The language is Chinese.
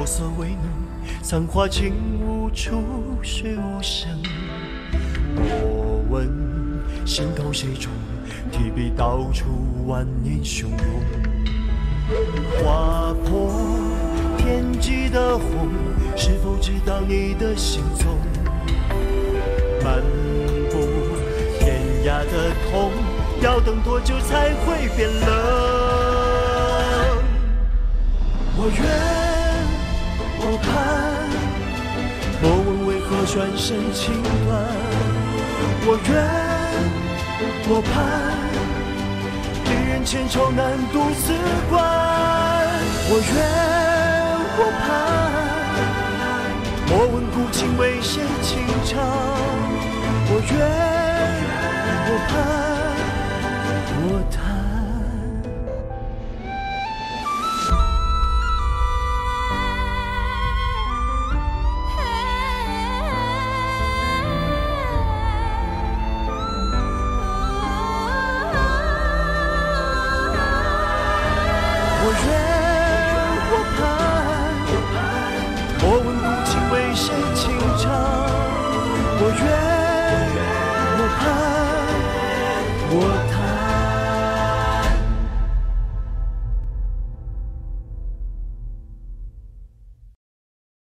所未能，残花尽无处，水无声。莫问心高谁重，提笔道出万年汹涌。划破天际的红，是否知道你的行踪？漫步天涯的痛，要等多久才会变冷？我愿，我盼，莫问为何转身情断。我愿，我盼，一人千愁难独自关。我愿，我盼，莫问古今为谁轻唱。我愿。